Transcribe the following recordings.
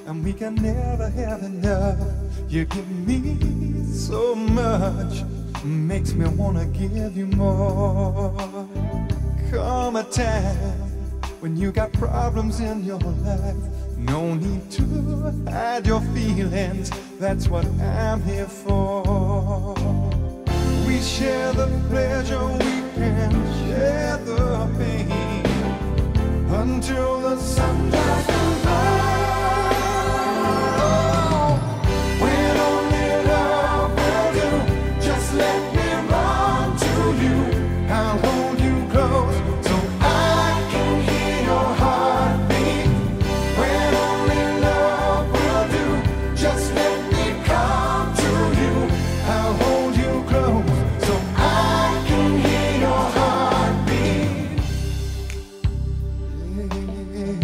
and we can never have enough. You give me so much, makes me wanna give you more. Come a time when you got problems in your life, no need to hide your feelings, that's what I'm here for. We share the pleasure, we can share the pain, until the sun comes by. When only love will do, just let me run to you. I'll hold you close so I can hear your heartbeat. When only love will do, just let me come to you. I'll hold you close so I can hear your heartbeat. Yeah.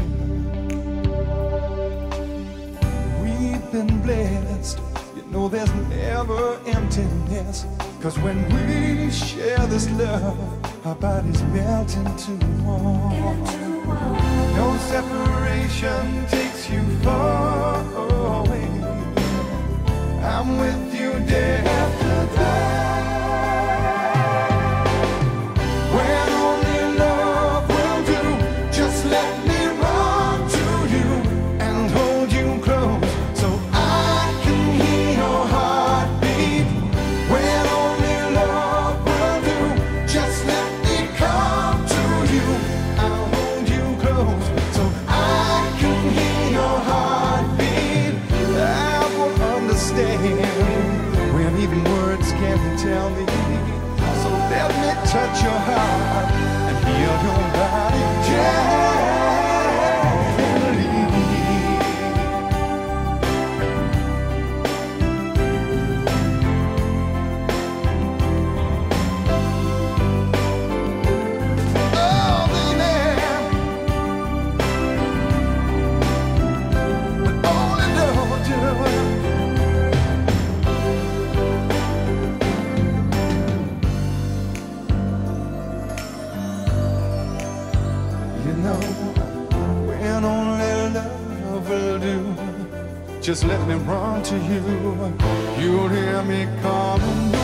We've been blessed, you know there's never emptiness, 'cause when we share this love, our bodies melt into one. No separation takes you far away. I'm with you day after day. When only love will do, just let me run to you and hold you close so I can hear your heartbeat. When only love will do, just let me come to you. I'll hold you close so I can hear your heartbeat. I will understand when even words can't tell me. So let me touch your heart and heal your body gently. Oh, baby, but only love will do. You know, when only love will do, just let me run to you. You'll hear me calling.